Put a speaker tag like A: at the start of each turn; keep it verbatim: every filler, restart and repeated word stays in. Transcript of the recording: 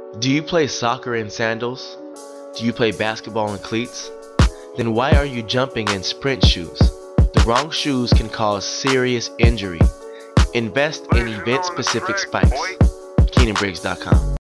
A: Do you play soccer in sandals? Do you play basketball in cleats? Then why are you jumping in sprint shoes? The wrong shoes can cause serious injury. Invest in event-specific spikes. keinan briggs dot com